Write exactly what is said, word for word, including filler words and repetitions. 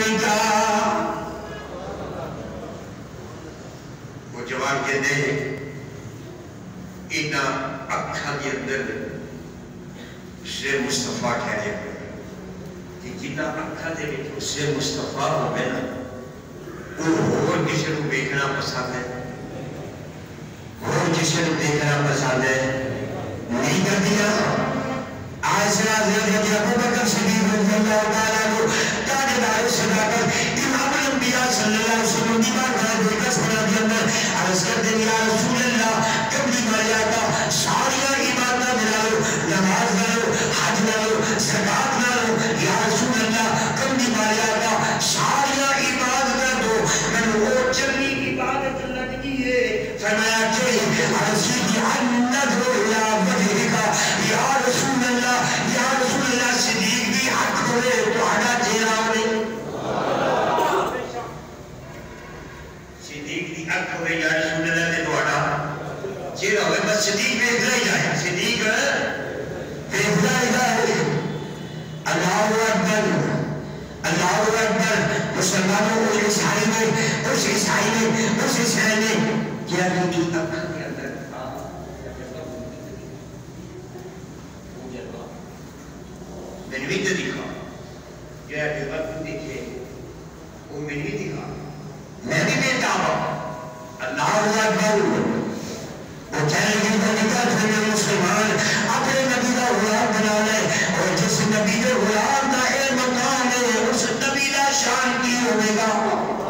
میں کیا وہ جوان کہتے ہیں اینا اکھا کے اندر سے مصطفیٰ ٹھہرے کہ جنا اکھا دے میں سے مصطفیٰ ہوئے نا وہ اور کسی کو دیکھنا پسند ہے اور کسی کو دیکھنا پسند ہے نہیں کر دیا آج سے آج رضی ابو بکر صدیق رضی اللہ تعالیٰ کو تاجدار صداقت امام الانبیاء صلی اللہ علیہ وسلم کی بات ہے دیکھا سنا کے اندر عرض کر دیں یا رسول اللہ کبھی ماریا کا ساریا عبادت ملا لو نماز نہ لو حج نہ لو زکات نہ لو یا رسول اللہ کبھی ماریا کا ساریا عبادت نہ دو میں نے وہ چلی عبادت اللہ کی ہے فرمایا کہ عرض کی النظر الى وجهك یا رسول اللہ یا رسول اللہ صدیق بھی حق ہوئے تو آڑا چہرہ ہوئے صدیق بھی حق ہوئے یا رسول اللہ نے تو آڑا چہرہ ہوئے بس صدیق میں ادھر ہی جائے صدیق میں ادھر ہی جائے اللہ اکبر اللہ اکبر مسلمانوں اس عیسائی میں اس عیسائی میں اس عیسائی میں کیا نہیں کی اکھا کے اندر میں نے بھی تو دکھا کیا کہ وقت دیکھے وہ میں نے بھی دکھا میں بھی بیٹا ہوں اللہ اکبر وہ کہنے کی طریقہ تھے مسلمان اپنے نبی کا غلام بنا لے اور جس نبی کے غلام کا اے مقام ہے اس نبی کا شان کی ہوئے گا